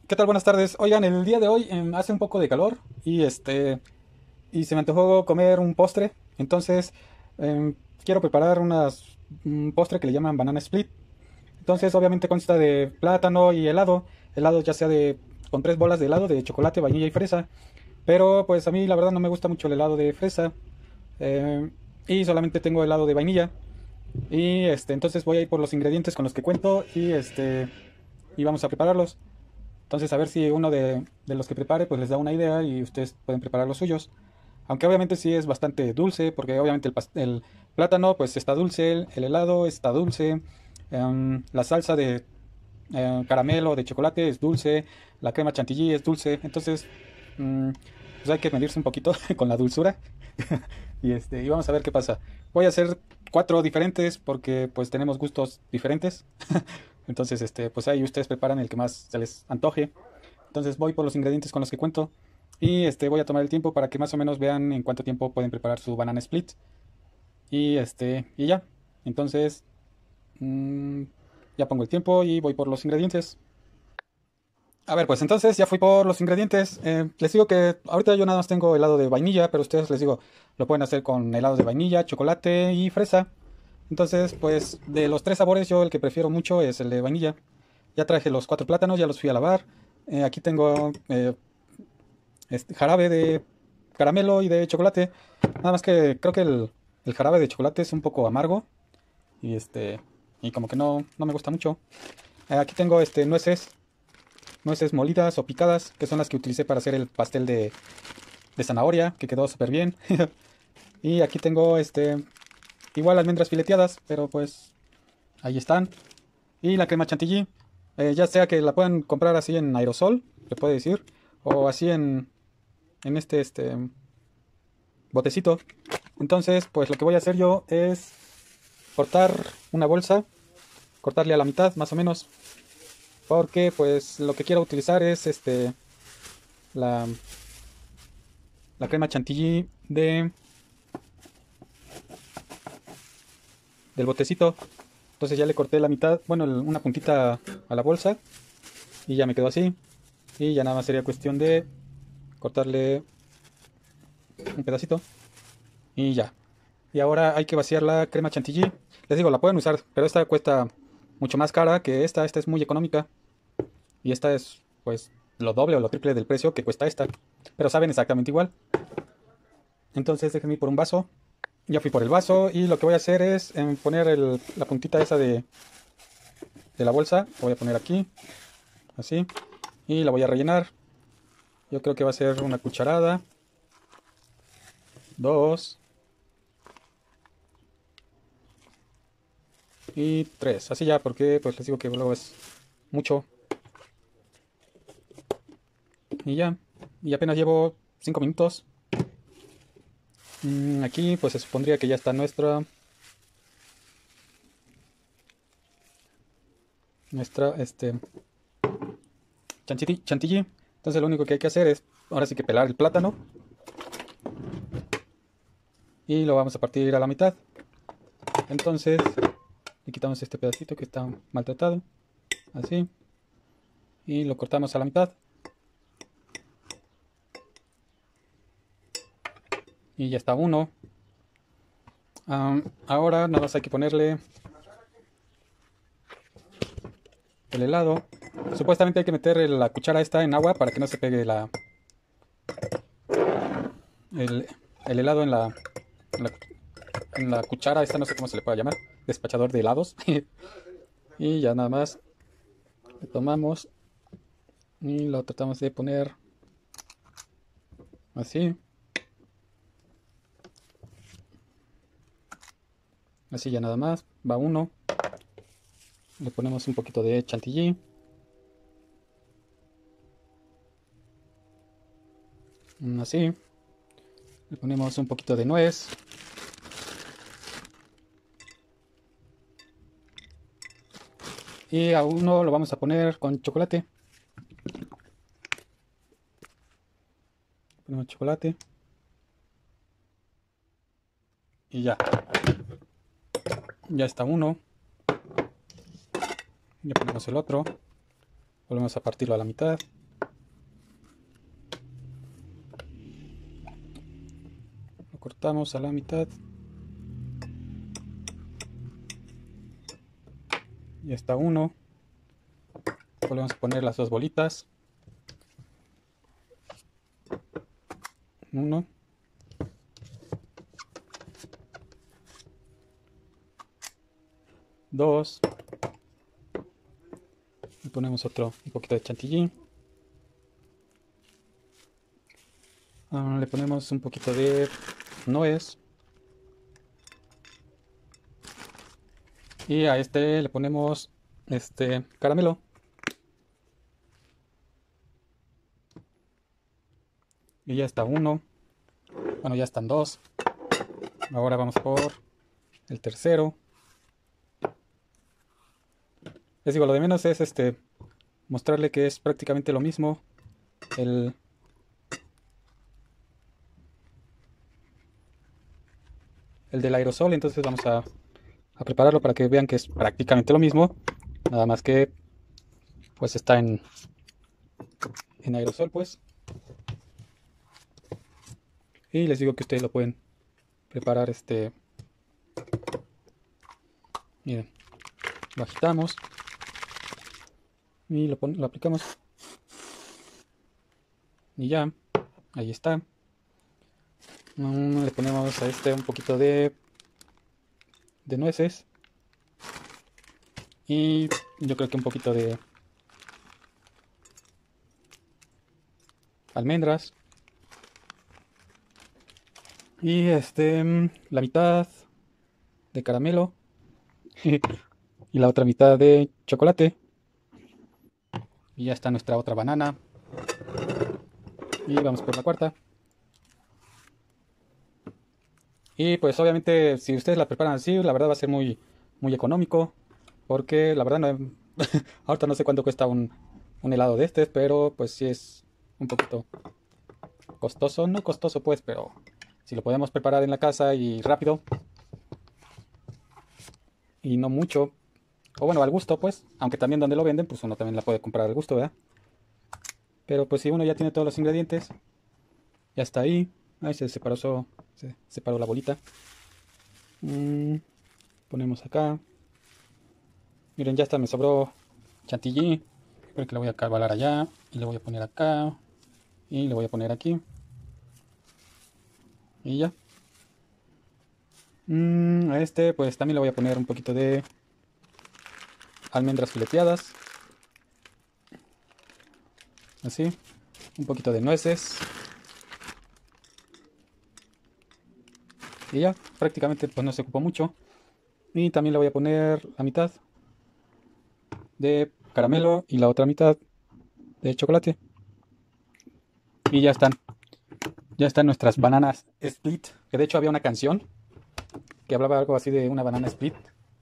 ¿Qué tal? Buenas tardes. Oigan, el día de hoy hace un poco de calor y se me antojó comer un postre. Entonces quiero preparar un postre que le llaman banana split. Entonces obviamente consta de plátano y helado. Helado ya sea con tres bolas de helado de chocolate, vainilla y fresa. Pero pues a mí la verdad no me gusta mucho el helado de fresa. eh, y solamente tengo helado de vainilla. Entonces voy a ir por los ingredientes con los que cuento y vamos a prepararlos. Entonces, a ver si uno de los que prepare, pues les da una idea y ustedes pueden preparar los suyos. Aunque obviamente sí es bastante dulce, porque obviamente el plátano pues está dulce, el helado está dulce, la salsa de caramelo, de chocolate es dulce, la crema chantilly es dulce. Entonces, mm, pues hay que medirse un poquito con la dulzura y vamos a ver qué pasa. Voy a hacer cuatro diferentes porque pues tenemos gustos diferentes. Entonces, pues ahí ustedes preparan el que más se les antoje. Entonces voy por los ingredientes con los que cuento y voy a tomar el tiempo para que más o menos vean en cuánto tiempo pueden preparar su banana split y ya. Entonces, mm, ya pongo el tiempo y voy por los ingredientes. A ver, pues entonces ya fui por los ingredientes. Les digo que ahorita yo nada más tengo helado de vainilla, pero ustedes les digo, lo pueden hacer con helados de vainilla, chocolate y fresa. Entonces, pues de los tres sabores yo el que prefiero mucho es el de vainilla. Ya traje los cuatro plátanos, ya los fui a lavar. Aquí tengo jarabe de caramelo y de chocolate. Nada más que creo que el jarabe de chocolate es un poco amargo y como que no me gusta mucho. Aquí tengo nueces molidas o picadas, que son las que utilicé para hacer el pastel de zanahoria, que quedó súper bien. Y aquí tengo igual almendras fileteadas, pero pues ahí están. Y la crema chantilly, ya sea que la puedan comprar así en aerosol, se puede decir, o así en este botecito. Entonces, pues lo que voy a hacer yo es cortar una bolsa, cortarle a la mitad más o menos, porque pues lo que quiero utilizar es la, la crema chantilly del botecito. Entonces ya le corté la mitad, bueno, una puntita a la bolsa y ya me quedó así. Y ya nada más sería cuestión de cortarle un pedacito y ya. Y ahora hay que vaciar la crema chantilly. Les digo, la pueden usar, pero esta cuesta mucho más cara que esta. Esta es muy económica. Y esta es, pues, lo doble o lo triple del precio que cuesta esta. Pero saben exactamente igual. Entonces déjenme ir por un vaso. Ya fui por el vaso y lo que voy a hacer es poner la puntita esa de la bolsa. La voy a poner aquí, así. Y la voy a rellenar. Yo creo que va a ser una cucharada. Dos. Y tres. Así ya, porque pues les digo que luego es mucho. Y ya. Y apenas llevo 5 minutos. Aquí pues se supondría que ya está nuestra chantilly. Entonces lo único que hay que hacer es ahora sí que pelar el plátano y lo vamos a partir a la mitad. Entonces le quitamos este pedacito que está maltratado, así, y lo cortamos a la mitad. Y ya está uno. Ahora nada más hay que ponerle el helado. Supuestamente hay que meter la cuchara esta en agua para que no se pegue el, el helado en la, en la cuchara esta, no sé cómo se le puede llamar, despachador de helados. Y ya nada más lo tomamos y lo tratamos de poner así, así ya nada más, va uno, le ponemos un poquito de chantilly, así, le ponemos un poquito de nuez, y a uno lo vamos a poner con chocolate, ponemos chocolate y ya está uno, ya ponemos el otro, Volvemos a partirlo a la mitad. Lo cortamos a la mitad. Ya está uno. Volvemos a poner las dos bolitas. Uno. Dos. Le ponemos un poquito de chantilly. Le ponemos un poquito de nuez. Y a este le ponemos caramelo. Y ya está uno. Bueno, ya están dos. Ahora vamos por el tercero. Les digo, lo de menos es mostrarle que es prácticamente lo mismo. El del aerosol. Entonces vamos a prepararlo para que vean que es prácticamente lo mismo. Nada más que pues está en aerosol, pues. Y les digo que ustedes lo pueden preparar miren, lo agitamos y lo aplicamos. Y ya, ahí está. Le ponemos a un poquito de nueces. Y yo creo que un poquito de almendras. Y la mitad de caramelo. Y la otra mitad de chocolate. Y ya está nuestra otra banana. Y vamos por la cuarta. Y pues obviamente si ustedes la preparan así, la verdad va a ser muy, muy económico. Porque la verdad no, ahorita no sé cuánto cuesta un helado de pero pues sí es un poquito costoso. No costoso pues, pero si lo podemos preparar en la casa y rápido. Y no mucho. O bueno, al gusto pues. Aunque también donde lo venden, pues uno también la puede comprar al gusto, ¿verdad? Pero pues si uno ya tiene todos los ingredientes, ya está ahí. Ahí se separó la bolita. Ponemos acá. Miren, ya está, me sobró chantilly. Creo que le voy a carbalar allá. Y le voy a poner acá. Y le voy a poner aquí. Y ya. A pues también le voy a poner un poquito de almendras fileteadas. Así. Un poquito de nueces. Y ya, prácticamente pues no se ocupó mucho. Y también le voy a poner la mitad de caramelo y la otra mitad de chocolate. Y ya están. Ya están nuestras bananas split. Que de hecho había una canción que hablaba algo así de una banana split.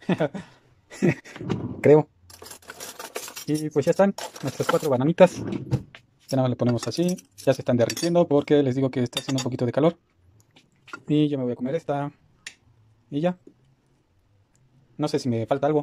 Creo. Y pues ya están nuestras 4 bananitas. Ya nada más le ponemos así. Ya se están derritiendo porque les digo que está haciendo un poquito de calor. Y yo me voy a comer esta. Y ya. No sé si me falta algo.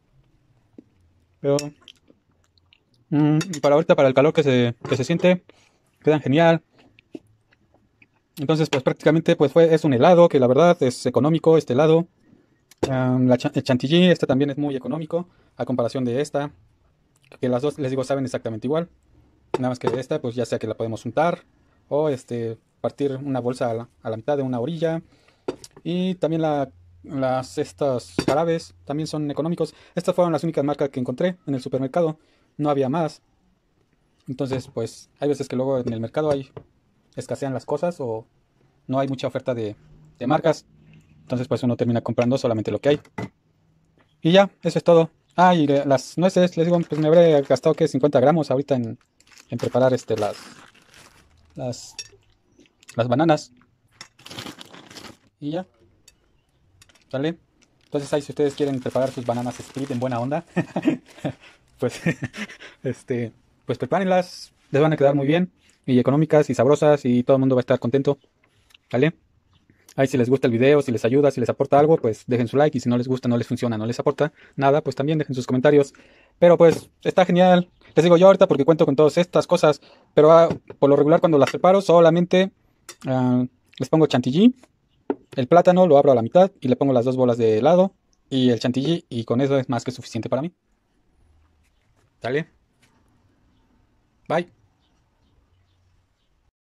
Pero para ahorita, para el calor que se siente, quedan genial. Entonces, pues prácticamente pues es un helado que la verdad es económico este helado. El chantilly, este también es muy económico a comparación de esta. Que las dos, les digo, saben exactamente igual. Nada más que esta, pues ya sea que la podemos untar o partir una bolsa a la mitad de una orilla. Y también estos jarabes también son económicos. Estas fueron las únicas marcas que encontré en el supermercado. No había más. Entonces, pues hay veces que luego en el mercado escasean las cosas o no hay mucha oferta de marcas. Entonces, pues uno termina comprando solamente lo que hay. Y ya, eso es todo. Ah, y las nueces, les digo, pues me habré gastado que 50 gramos ahorita en preparar las bananas. Y ya, ¿sale? Entonces ahí si ustedes quieren preparar sus bananas split en buena onda, pues pues prepárenlas, les van a quedar muy bien y económicas y sabrosas y todo el mundo va a estar contento, ¿vale? Ahí si les gusta el video, si les ayuda, si les aporta algo, pues dejen su like. Y si no les gusta, no les funciona, no les aporta nada, pues también dejen sus comentarios. Pero pues está genial. Les digo yo ahorita porque cuento con todas estas cosas. Pero por lo regular cuando las preparo solamente ah, les pongo chantilly. El plátano lo abro a la mitad y le pongo las 2 bolas de helado y el chantilly. Y con eso es más que suficiente para mí. ¿Sale? Bye.